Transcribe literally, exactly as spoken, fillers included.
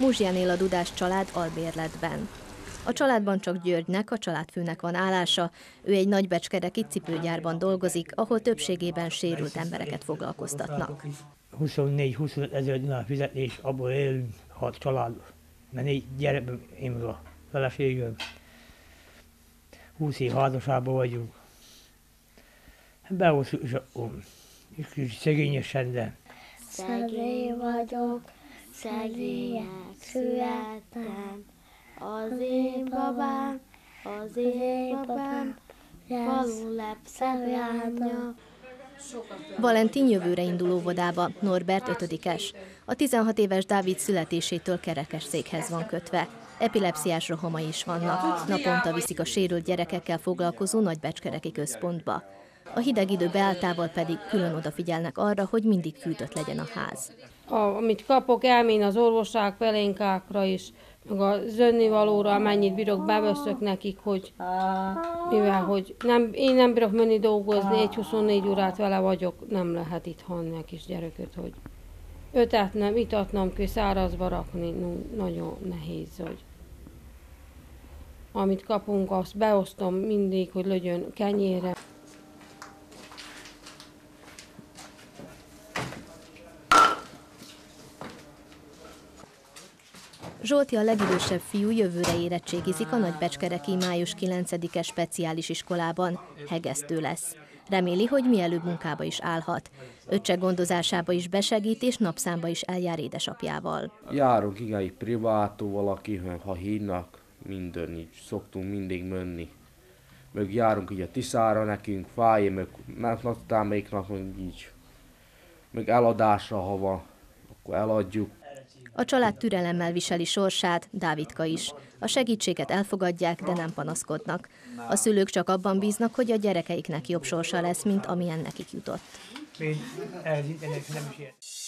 Muzsján él a Dudás család albérletben. A családban csak Györgynek, a családfőnek van állása, ő egy nagybecskereki cipőgyárban dolgozik, ahol többségében sérült embereket foglalkoztatnak. huszonnégy-huszonöt ezer dinár fizetés, abból élünk, hat család, mert négy gyerekben én meg a feleségem. húsz év házasságban vagyunk. Behoztuk, és akkor kicsit szegényesen, de... Szegény vagyok, szegények születtem, az én babám, az én babám, való lepszevjánya. Valentin jövőre indul óvodába, Norbert ötödikes. A tizenhat éves Dávid születésétől kerekesszékhez van kötve. Epilepsziás rohamai is vannak. Naponta viszik a sérült gyerekekkel foglalkozó nagybecskereki központba. A hideg idő beálltával pedig külön odafigyelnek arra, hogy mindig fűtött legyen a ház. A, amit kapok, elmén az orvosság pelénkákra is, meg a zönnivalóra, amennyit bírok, beveszök nekik, hogy mivel, hogy nem, én nem bírok menni dolgozni, egy huszonnégy órát vele vagyok, nem lehet itt hagyni a kis gyereket, hogy ötetnem, itatnom kell, szárazba rakni, nagyon nehéz, hogy amit kapunk, azt beosztom mindig, hogy legyen kenyére. Zsolti a legidősebb fiú, jövőre érettségizik a nagybecskereki május kilencedike speciális iskolában, hegesztő lesz. Reméli, hogy mielőbb munkába is állhat. Öccse gondozásába is besegít, és napszámba is eljár édesapjával. Járunk igen, egy privátó valaki, ha hívnak, minden így szoktunk mindig menni. Meg járunk így a Tiszára nekünk, fáj, meg naptán melyik nap, meg így. Meg eladásra, ha van, akkor eladjuk. A család türelemmel viseli sorsát, Dávidka is. A segítséget elfogadják, de nem panaszkodnak. A szülők csak abban bíznak, hogy a gyerekeiknek jobb sorsa lesz, mint amilyen nekik jutott. Még ez nem is ilyen.